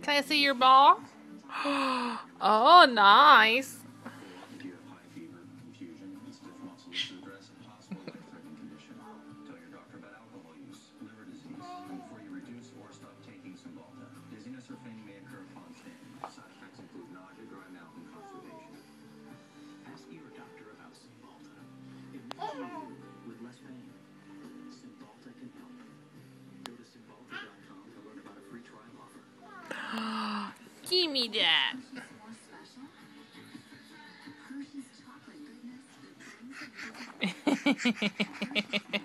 Can I see your ball? Oh, nice. Give me that.